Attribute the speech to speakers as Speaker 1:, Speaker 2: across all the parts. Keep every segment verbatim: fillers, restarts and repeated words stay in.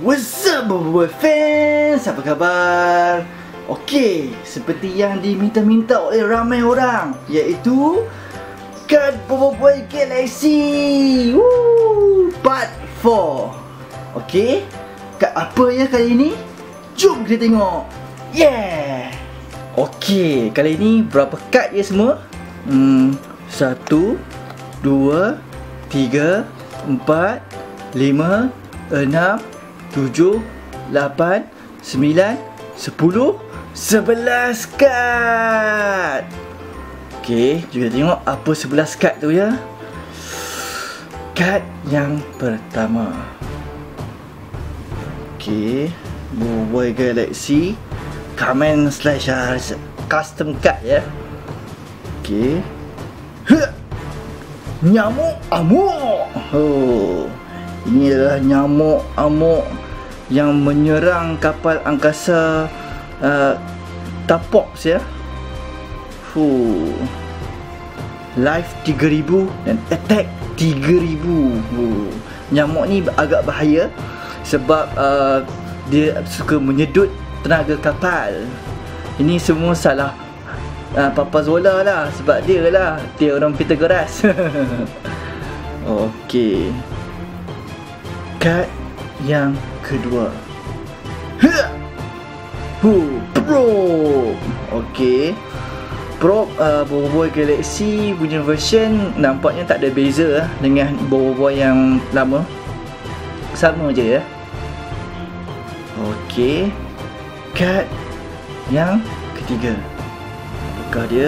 Speaker 1: What's up Boboiboy fans? Apa khabar? Okey, seperti yang diminta-minta oleh ramai orang, iaitu kad Boboiboy Galaxy Woo, Part four. Okey, kad apa ya kali ini? Jom kita tengok. Yeah. Okey, kali ini berapa kad ya semua? Hmm, satu, dua, tiga, empat, lima, enam, tujuh, lapan, sembilan, sepuluh, sebelas kad. Okey, jom kita tengok apa sebelas kad tu ya. Kad yang pertama. Okey, Boboiboy Galaxy Comment slash uh, custom card ya. Okey. Nyamuk amuk. Oh, ini adalah nyamuk amuk yang menyerang kapal angkasa uh, Tapox ya. Fuh. Life tiga ribu dan attack tiga ribu. Fuh. Nyamuk ni agak bahaya sebab uh, dia suka menyedut tenaga kapal. Ini semua salah uh, Papa Zola lah, sebab dia lah teorem Pythagoras. Okey. Kad yang kedua. Huh, Probe. Okey. Probe uh, Boboiboy Galaxy punya version nampaknya tak ada beza dengan Boboiboy yang lama. Sama je ya. Okey. Kad yang ketiga. Apakah dia?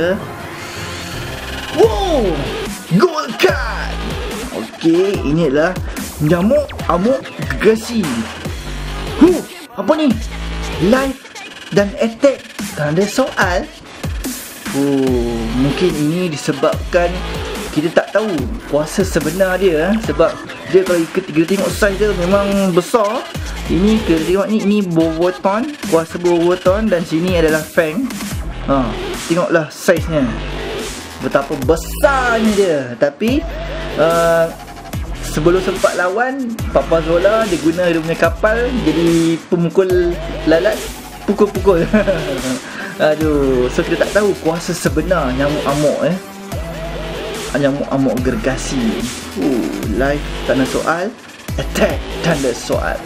Speaker 1: Wow! Gold card. Okey, ini adalah nyamuk amuk gergasi. Huh, apa ni? Life dan attack. Tak ada soal. Oh, mungkin ini disebabkan kita tak tahu kuasa sebenar dia. Sebab dia kalau kita, kita tengok size dia memang besar. Ini kita tengok ni, ini Boboiboy, kuasa Boboiboy, dan sini adalah Fang. Ha, tengoklah saiznya. Betapa besarnya dia. Tapi uh, sebelum sempat lawan Papa Zola, dia guna dia punya kapal jadi pemukul lalat, pukul-pukul. Aduh, so kita tak tahu kuasa sebenar nyamuk amuk eh. Nyamuk amuk gergasi. Uh, life tak ada soal, attack tak ada soal.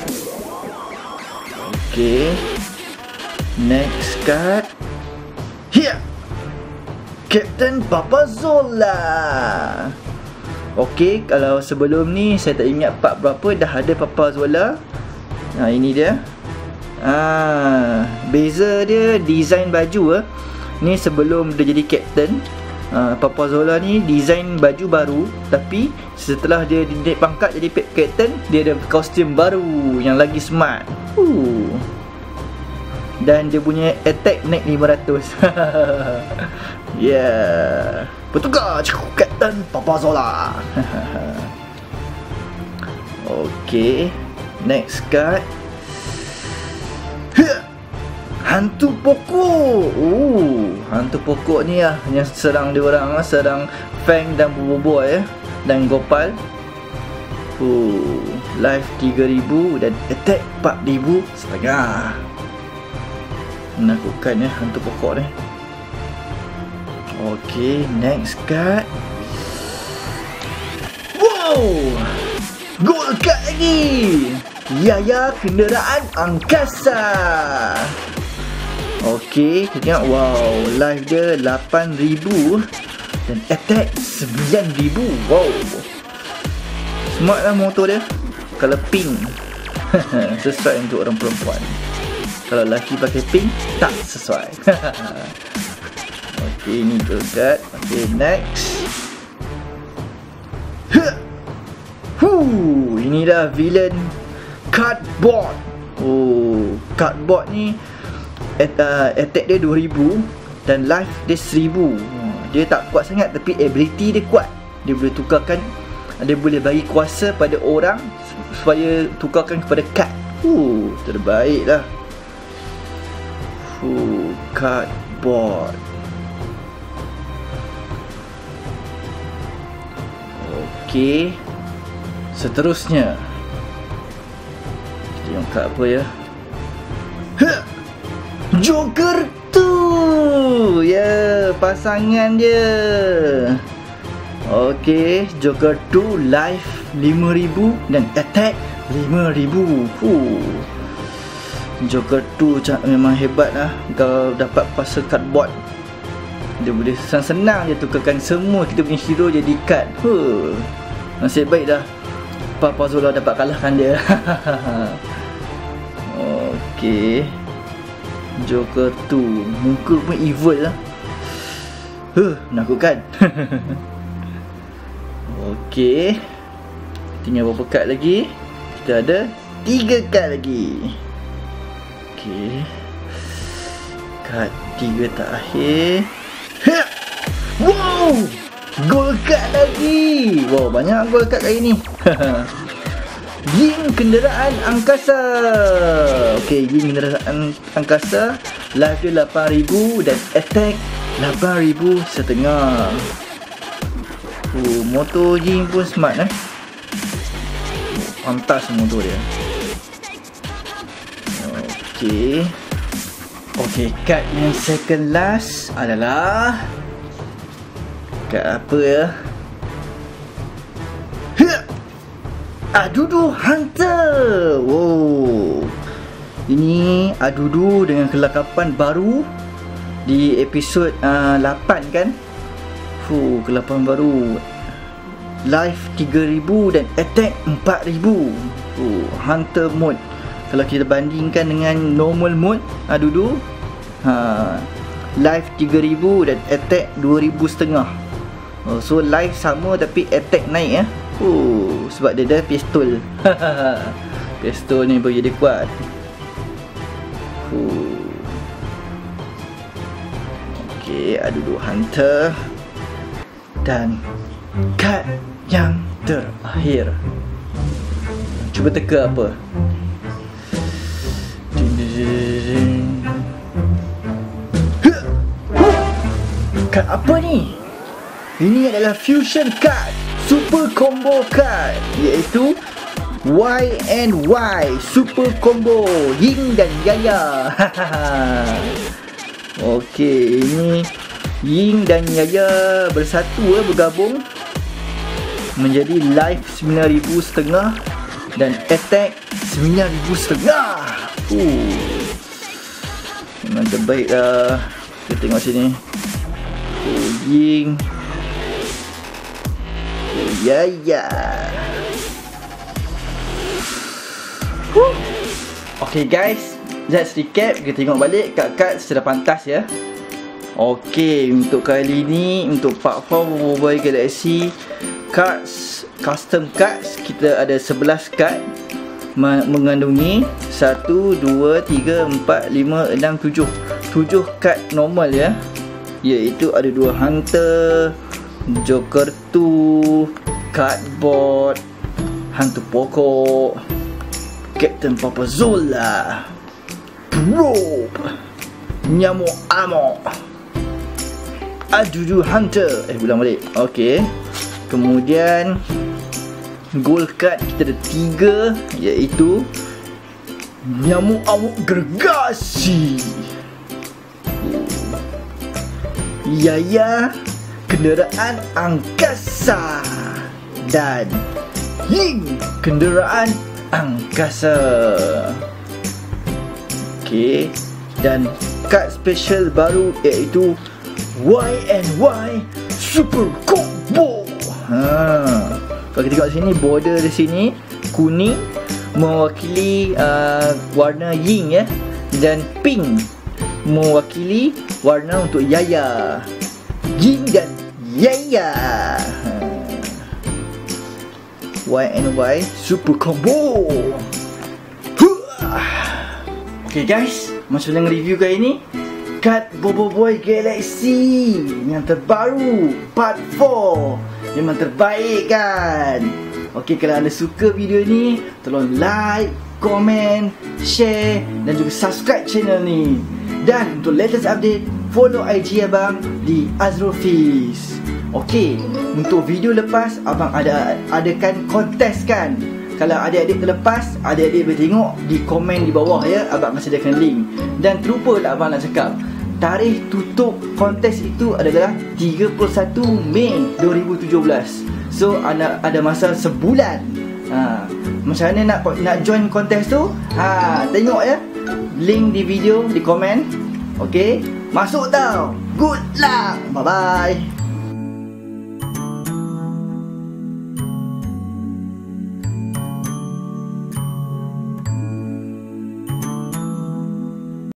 Speaker 1: Okay, next card. Here, Captain Papa Zola. Okay, kalau sebelum ni saya tak ingat part berapa dah ada Papa Zola. Nah, ini dia. Ah, beza dia design baju ah. Ni sebelum dia jadi captain. Ah, Papa Zola ni design baju baru, tapi setelah dia naik pangkat jadi captain, dia ada kostum baru yang lagi smart. Uh. Dan dia punya attack naik lima ratus. Yeah. Bertukar Captain Papa Zola. Okay, next card. Hantu pokok. Oh, hantu pokok ni lah yang serang dia orang lah, serang Fang dan Boboiboy eh, dan Gopal. Oh, life tiga ribu dan attack empat ribu setengah. Menakutkan ya hantu pokok ni. Okay, next card. Wow, gold card lagi. Yaya kenderaan angkasa. Okay, kita tengok. Wow, life dia lapan ribu dan attack sembilan ribu. Wow, smart lah motor dia. Kalau pink sesuai untuk orang perempuan. Kalau lelaki pakai pink tak sesuai. Okay, ni gold card. Okay, next. Huh, inilah villain Cardboard. Oh, Cardboard ni at, uh, attack dia dua ribu dan life dia seribu. Dia tak kuat sangat tapi ability dia kuat. Dia boleh tukarkan, dia boleh bagi kuasa pada orang supaya tukarkan kepada card. Uh, terbaik lah. Uh, Cardboard. Okay, seterusnya Tengok kad apa ya. Ha! Joker tu. Ya, yeah, pasangan dia. Okey, Joker tu life lima ribu dan attack lima ribu. Huh. Joker tu memang hebat lah. Kau dapat puzzle cardboard, dia boleh senang-senang je tukarkan semua kita punya hero jadi kad. Huh. Nasib baik dah Papa Zola dapat kalahkan dia. Okey, Joker tu muka pun evil lah. Huh, menakutkan. Okey, tinggal berapa kad lagi? Kita ada tiga kad lagi. Okey, kad tiga terakhir. Ha! Wow, gold kad lagi. Wow, banyak gold kad kali ni. Ying kenderaan angkasa. Okey, Ying kenderaan angkasa, life dia lapan ribu dan attack lapan ribu setengah. Oh, motor Ying pun smart eh. Oh, pantas motor dia. Okey. Okey, kad yang second last adalah kad apa ya? Adudu Hunter. Wow. Ini Adudu dengan kelakapan baru di episod uh, lapan kan? Fuh, kelakapan baru. Life tiga ribu dan attack empat ribu. Fuh, Hunter mode. Kalau kita bandingkan dengan normal mode Adudu, ha, life tiga ribu dan attack dua ribu setengah. Oh, so life sama tapi attack naik ya. Oh, sebab dia dah pistol. Pistol ni boleh jadi kuat. Oh. Okey, Adudu Hunter. Dan kad yang terakhir. Cuba teka apa? Kad apa ni? Ini adalah fusion card, super combo card, iaitu Y and Y super combo Ying dan Yaya. Okey, ini Ying dan Yaya bersatu eh, bergabung menjadi life sembilan ribu setengah dan attack sembilan ribu setengah. Uh. Memang terbaik lah. Kita tengok sini. Oh, Ying. Oh, Yaya. Huh. Okay guys, let's recap. Kita tengok balik kad-kad secara pantas ya. Okay, untuk kali ni, untuk part four Mobile Galaxy cards, custom cards, kita ada sebelas kad mengandungi satu, dua, tiga, empat, lima, enam, tujuh tujuh kad normal ya. Iaitu ada dua Hunter, Joker tu, Cardboard, Hantu Pokok, Captain Papa Zola, Probe, Nyamuk Amok, Adudu Hunter. Eh, ulang balik. Okey. Kemudian gold card kita ada tiga, iaitu Nyamuk Amok Gergasi, Yaya kenderaan angkasa, dan Ying kenderaan angkasa. Okey. Dan kad special baru iaitu Y and Y Super Combo. Ha. Kalau kita tengok sini, border di sini kuning mewakili uh, warna Ying ya, dan pink mewakili warna untuk Yaya. Ying dan Yaya. Ha. Y and Y Super Combo. Okay guys, masuk dalam review kali ni kad Boboiboy Galaxy yang terbaru part four. Memang terbaik kan? Okay, kalau anda suka video ni, tolong like, komen, share dan juga subscribe channel ni. Dan untuk latest update, follow I G abang di Azrofiz. Okay, untuk video lepas abang ada adakan kontes kan. Kalau adik-adik terlepas, adik-adik boleh tengok di komen di bawah ya. Abang akan sediakan link. Dan terlupa lah abang nak cakap, tarikh tutup kontes itu adalah tiga puluh satu Mei dua ribu tujuh belas. So ada, ada masa sebulan. ha, Macam mana nak nak join kontes tu? ha, Tengok ya link di video, di komen. Okay, masuk tau. Good luck. Bye bye.